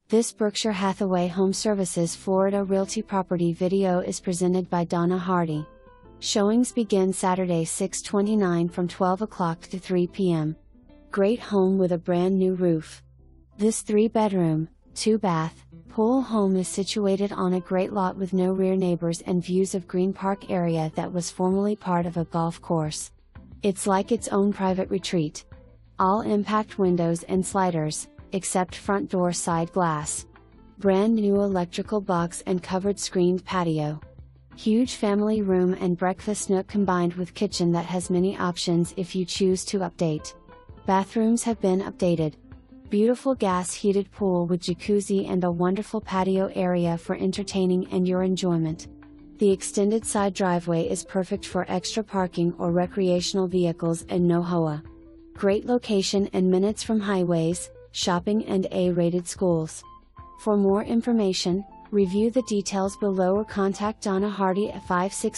This Berkshire Hathaway HomeServices Florida Realty property video is presented by Donna Hardy. Showings begin Saturday 6/29 from 12 o'clock to 3 p.m. Great home with a brand new roof. This 3-bedroom, 2-bath, pool home is situated on a great lot with no rear neighbors and views of Green Park area that was formerly part of a golf course. It's like its own private retreat. All impact windows and sliders, except front door side glass. Brand new electrical box and covered screened patio. Huge family room and breakfast nook combined with kitchen that has many options if you choose to update. Bathrooms have been updated. Beautiful gas heated pool with jacuzzi and a wonderful patio area for entertaining and your enjoyment. The extended side driveway is perfect for extra parking or recreational vehicles and no HOA. Great location and minutes from highways, shopping and A-rated schools. For more information, review the details below or contact Donna Hardy at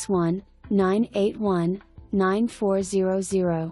561-981-9400.